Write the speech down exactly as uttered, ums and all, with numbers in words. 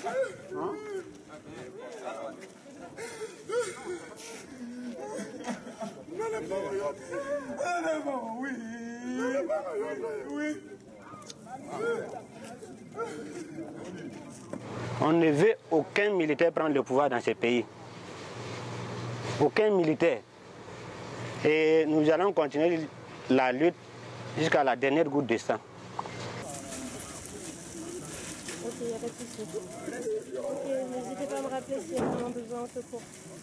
Hein? On ne veut aucun militaire prendre le pouvoir dans ce pays. Aucun militaire. Et nous allons continuer la lutte jusqu'à la dernière goutte de sang. Ok, il n'y a pas de souci. Ok, n'hésitez pas à me rappeler s'il y a vraiment besoin de secours.